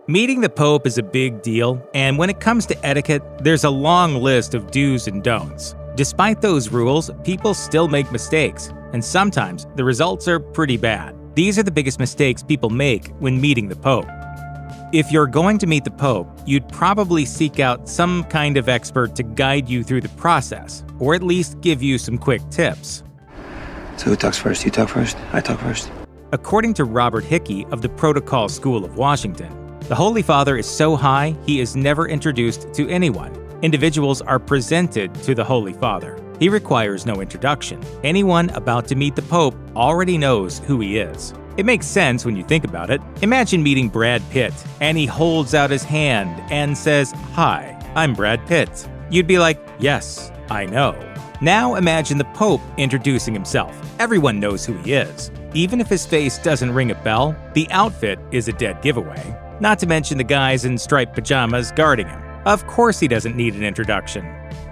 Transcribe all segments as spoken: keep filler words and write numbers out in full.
Meeting the Pope is a big deal, and when it comes to etiquette, there's a long list of do's and don'ts. Despite those rules, people still make mistakes, and sometimes the results are pretty bad. These are the biggest mistakes people make when meeting the Pope. If you're going to meet the Pope, you'd probably seek out some kind of expert to guide you through the process, or at least give you some quick tips. So who talks first? You talk first? I talk first? According to Robert Hickey of the Protocol School of Washington, the Holy Father is so high he is never introduced to anyone. Individuals are presented to the Holy Father. He requires no introduction. Anyone about to meet the Pope already knows who he is. It makes sense when you think about it. Imagine meeting Brad Pitt, and he holds out his hand and says, "Hi, I'm Brad Pitt." You'd be like, "Yes, I know." Now imagine the Pope introducing himself. Everyone knows who he is. Even if his face doesn't ring a bell, the outfit is a dead giveaway. Not to mention the guys in striped pajamas guarding him. Of course he doesn't need an introduction.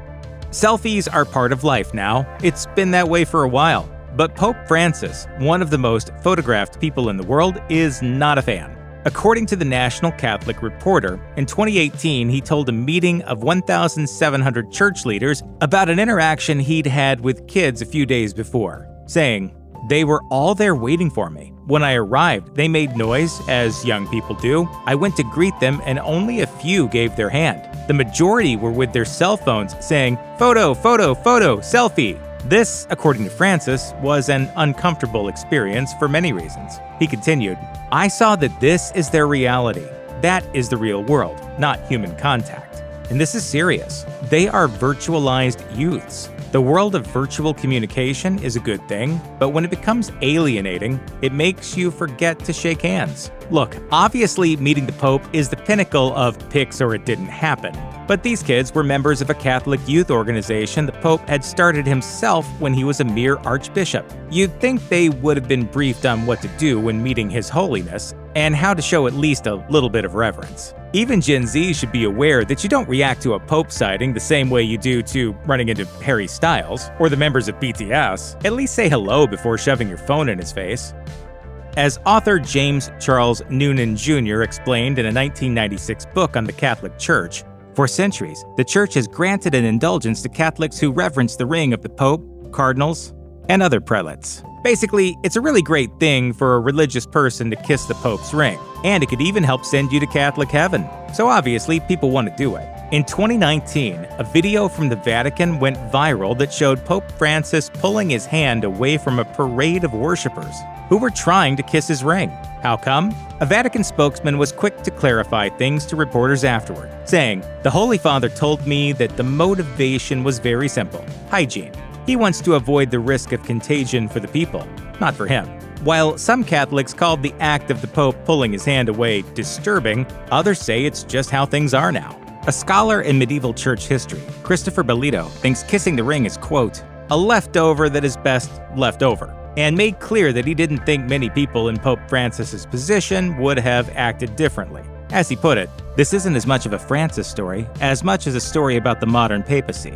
Selfies are part of life now. It's been that way for a while. But Pope Francis, one of the most photographed people in the world, is not a fan. According to the National Catholic Reporter, in twenty eighteen he told a meeting of one thousand seven hundred church leaders about an interaction he'd had with kids a few days before, saying, "They were all there waiting for me. When I arrived, they made noise, as young people do. I went to greet them and only a few gave their hand. The majority were with their cell phones saying, 'Photo, photo, photo, selfie.'" This, according to Francis, was an uncomfortable experience for many reasons. He continued, "I saw that this is their reality. That is the real world, not human contact. And this is serious. They are virtualized youths. The world of virtual communication is a good thing, but when it becomes alienating, it makes you forget to shake hands. Look, obviously meeting the Pope is the pinnacle of pics or it didn't happen. But these kids were members of a Catholic youth organization the Pope had started himself when he was a mere archbishop. You'd think they would have been briefed on what to do when meeting His Holiness, and how to show at least a little bit of reverence. Even Gen Z should be aware that you don't react to a Pope sighting the same way you do to running into Harry Styles or the members of B T S. At least say hello before shoving your phone in his face. As author James Charles Noonan Junior explained in a nineteen ninety-six book on the Catholic Church, for centuries, the Church has granted an indulgence to Catholics who reverence the ring of the Pope, cardinals, and other prelates. Basically, it's a really great thing for a religious person to kiss the Pope's ring, and it could even help send you to Catholic heaven. So obviously, people want to do it. In twenty nineteen, a video from the Vatican went viral that showed Pope Francis pulling his hand away from a parade of worshippers who were trying to kiss his ring. How come? A Vatican spokesman was quick to clarify things to reporters afterward, saying, "The Holy Father told me that the motivation was very simple: hygiene. He wants to avoid the risk of contagion for the people, not for him." While some Catholics called the act of the Pope pulling his hand away disturbing, others say it's just how things are now. A scholar in medieval church history, Christopher Belito, thinks kissing the ring is, quote, "a leftover that is best left over," and made clear that he didn't think many people in Pope Francis's position would have acted differently. As he put it, this isn't as much of a Francis story as much as a story about the modern papacy.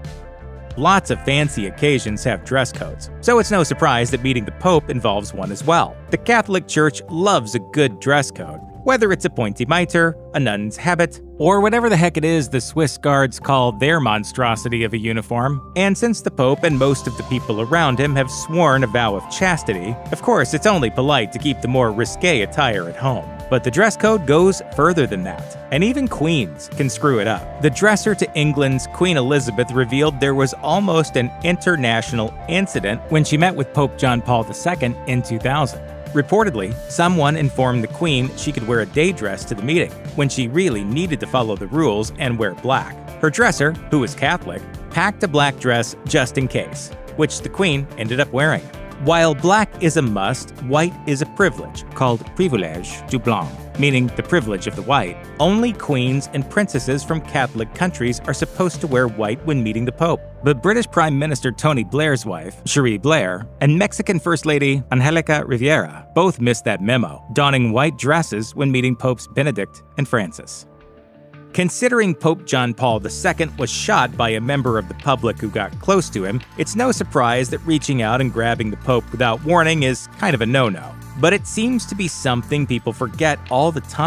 Lots of fancy occasions have dress codes, so it's no surprise that meeting the Pope involves one as well. The Catholic Church loves a good dress code, whether it's a pointy mitre, a nun's habit, or whatever the heck it is the Swiss Guards call their monstrosity of a uniform. And since the Pope and most of the people around him have sworn a vow of chastity, of course it's only polite to keep the more risque attire at home. But the dress code goes further than that, and even queens can screw it up. The dresser to England's Queen Elizabeth revealed there was almost an international incident when she met with Pope John Paul the Second in two thousand. Reportedly, someone informed the Queen she could wear a day dress to the meeting, when she really needed to follow the rules and wear black. Her dresser, who was Catholic, packed a black dress just in case, which the Queen ended up wearing. While black is a must, white is a privilege, called privilège du blanc, meaning the privilege of the white. Only queens and princesses from Catholic countries are supposed to wear white when meeting the Pope. But British Prime Minister Tony Blair's wife, Cherie Blair, and Mexican First Lady Angelica Rivera both missed that memo, donning white dresses when meeting Popes Benedict and Francis. Considering Pope John Paul the Second was shot by a member of the public who got close to him, it's no surprise that reaching out and grabbing the Pope without warning is kind of a no-no. But it seems to be something people forget all the time.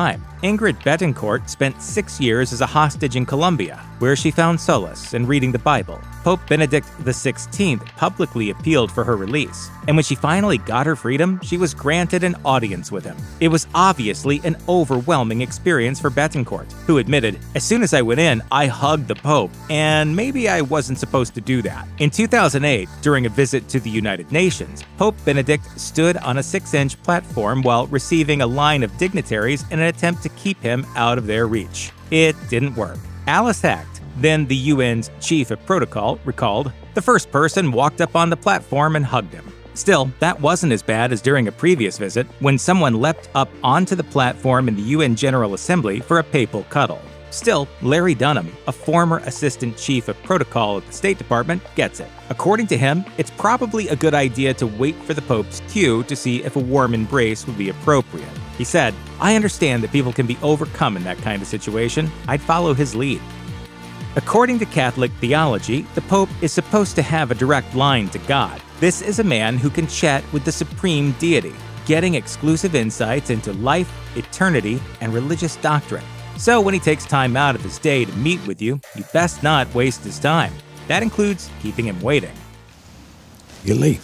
Ingrid Betancourt spent six years as a hostage in Colombia, where she found solace in reading the Bible. Pope Benedict the sixteenth publicly appealed for her release, and when she finally got her freedom, she was granted an audience with him. It was obviously an overwhelming experience for Betancourt, who admitted, "As soon as I went in, I hugged the Pope, and maybe I wasn't supposed to do that." In two thousand eight, during a visit to the United Nations, Pope Benedict stood on a six-inch platform while receiving a line of dignitaries in an attempt to keep him out of their reach. It didn't work. Alice Hecht, then the U N's chief of protocol, recalled, "The first person walked up on the platform and hugged him." Still, that wasn't as bad as during a previous visit, when someone leapt up onto the platform in the U N General Assembly for a papal cuddle. Still, Larry Dunham, a former assistant chief of protocol at the State Department, gets it. According to him, it's probably a good idea to wait for the Pope's cue to see if a warm embrace would be appropriate. He said, "I understand that people can be overcome in that kind of situation. I'd follow his lead." According to Catholic theology, the Pope is supposed to have a direct line to God. This is a man who can chat with the supreme deity, getting exclusive insights into life, eternity, and religious doctrine. So when he takes time out of his day to meet with you, you best not waste his time. That includes keeping him waiting. You're late.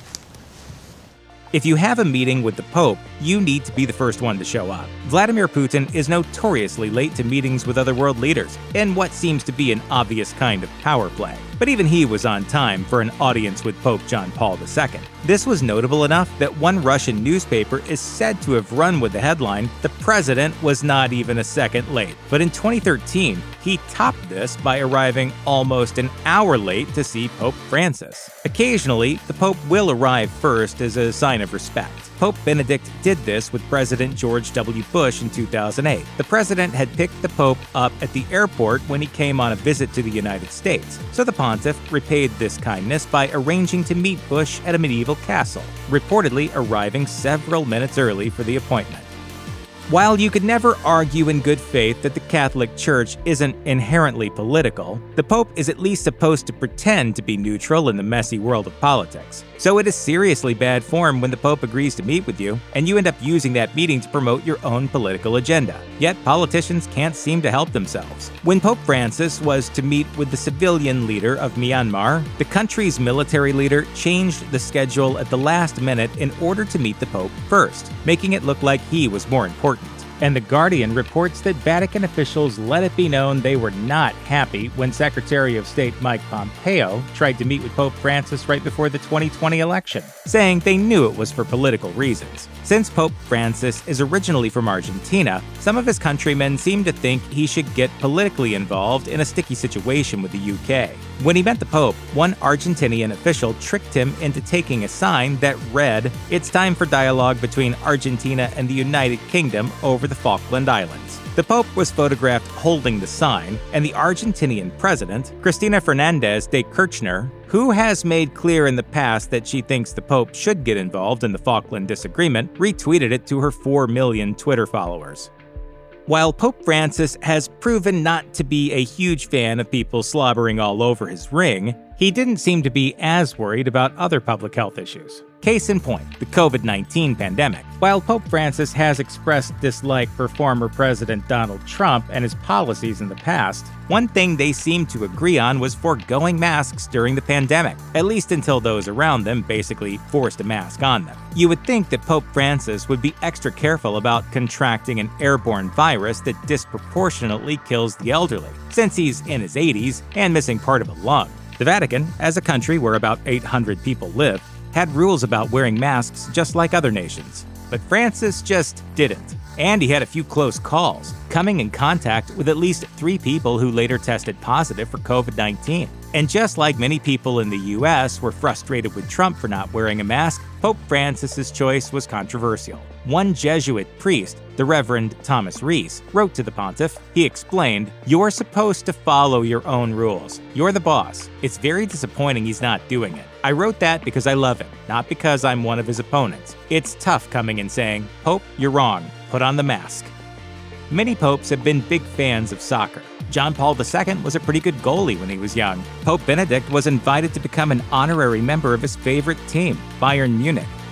If you have a meeting with the Pope, you need to be the first one to show up. Vladimir Putin is notoriously late to meetings with other world leaders, in what seems to be an obvious kind of power play. But even he was on time for an audience with Pope John Paul the Second. This was notable enough that one Russian newspaper is said to have run with the headline, "The president was not even a second late." But in twenty thirteen, he topped this by arriving almost an hour late to see Pope Francis. Occasionally, the Pope will arrive first as a sign of respect. Pope Benedict did this with President George W. Bush in two thousand eight. The president had picked the Pope up at the airport when he came on a visit to the United States, so the pontiff repaid this kindness by arranging to meet Bush at a medieval castle, reportedly arriving several minutes early for the appointment. While you could never argue in good faith that the Catholic Church isn't inherently political, the Pope is at least supposed to pretend to be neutral in the messy world of politics. So it is seriously bad form when the Pope agrees to meet with you, and you end up using that meeting to promote your own political agenda. Yet politicians can't seem to help themselves. When Pope Francis was to meet with the civilian leader of Myanmar, the country's military leader changed the schedule at the last minute in order to meet the Pope first, making it look like he was more important. And The Guardian reports that Vatican officials let it be known they were not happy when Secretary of State Mike Pompeo tried to meet with Pope Francis right before the twenty twenty election, saying they knew it was for political reasons. Since Pope Francis is originally from Argentina, some of his countrymen seem to think he should get politically involved in a sticky situation with the U K. When he met the Pope, one Argentinian official tricked him into taking a sign that read, "It's time for dialogue between Argentina and the United Kingdom over the Falkland Islands." The Pope was photographed holding the sign, and the Argentinian president, Cristina Fernández de Kirchner, who has made clear in the past that she thinks the Pope should get involved in the Falkland disagreement, retweeted it to her four million Twitter followers. While Pope Francis has proven not to be a huge fan of people slobbering all over his ring, he didn't seem to be as worried about other public health issues. Case in point, the COVID nineteen pandemic. While Pope Francis has expressed dislike for former President Donald Trump and his policies in the past, one thing they seemed to agree on was foregoing masks during the pandemic, at least until those around them basically forced a mask on them. You would think that Pope Francis would be extra careful about contracting an airborne virus that disproportionately kills the elderly, since he's in his eighties and missing part of a lung. The Vatican, as a country where about eight hundred people live, had rules about wearing masks just like other nations. But Francis just didn't. And he had a few close calls, coming in contact with at least three people who later tested positive for COVID nineteen. And just like many people in the U S were frustrated with Trump for not wearing a mask, Pope Francis's choice was controversial. One Jesuit priest, the Reverend Thomas Reese, wrote to the pontiff. He explained, "You're supposed to follow your own rules. You're the boss. It's very disappointing he's not doing it. I wrote that because I love him, not because I'm one of his opponents. It's tough coming and saying, 'Pope, you're wrong. Put on the mask.'" Many popes have been big fans of soccer. John Paul the Second was a pretty good goalie when he was young. Pope Benedict was invited to become an honorary member of his favorite team, Bayern Munich.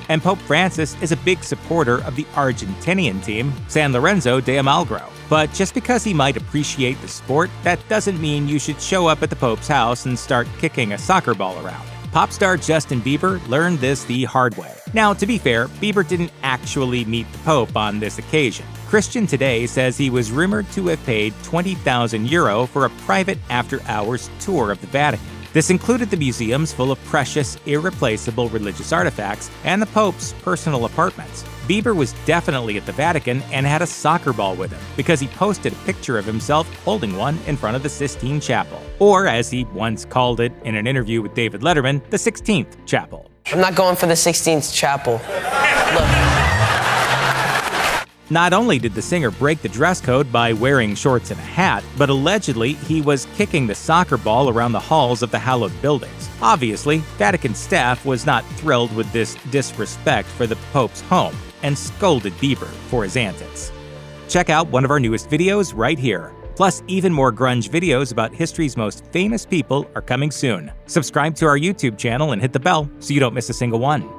And Pope Francis is a big supporter of the Argentinian team, San Lorenzo de Almagro. But just because he might appreciate the sport, that doesn't mean you should show up at the Pope's house and start kicking a soccer ball around. Pop star Justin Bieber learned this the hard way. Now, to be fair, Bieber didn't actually meet the Pope on this occasion. Christian Today says he was rumored to have paid twenty thousand euro for a private after-hours tour of the Vatican. This included the museums full of precious, irreplaceable religious artifacts and the Pope's personal apartments. Bieber was definitely at the Vatican and had a soccer ball with him because he posted a picture of himself holding one in front of the Sistine Chapel. Or, as he once called it in an interview with David Letterman, the sixteenth Chapel. I'm not going for the sixteenth Chapel. Look. Not only did the singer break the dress code by wearing shorts and a hat, but allegedly he was kicking the soccer ball around the halls of the hallowed buildings. Obviously, Vatican staff was not thrilled with this disrespect for the Pope's home and scolded Bieber for his antics. Check out one of our newest videos right here. Plus, even more grunge videos about history's most famous people are coming soon. Subscribe to our YouTube channel and hit the bell so you don't miss a single one.